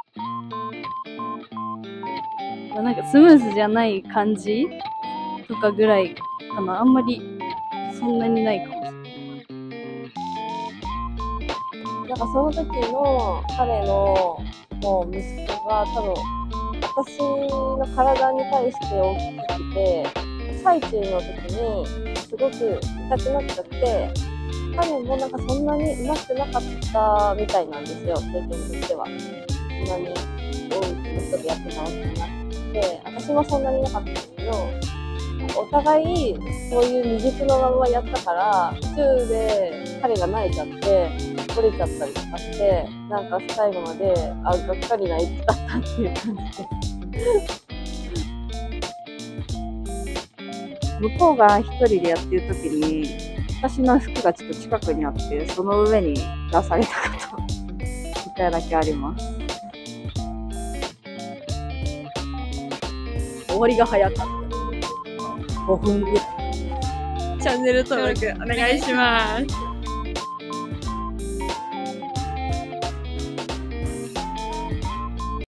なんかスムーズじゃない感じとかぐらいかな。あんまりそんなにないかもしれない。 なんかその時の彼のもう息子が多分私の体に対して大きくて、最中の時にすごく痛くなっちゃって、彼もなんかそんなに上手くなかったみたいなんですよ、経験としては。そんなに多くの人でやってたわけじゃなくて、私もそんなになかったんですけど、お互いそういう未熟のままやったから、途中で彼が慣れちゃって折れちゃったりとかして、なんか最後までがっかりな一日だったっていう感じで。 向こうが一人でやってる時に、私の服がちょっと近くにあって、その上に出されたこと一回だけあります。 終わりが早かった。5分ぐらい。 チャンネル登録お願いします。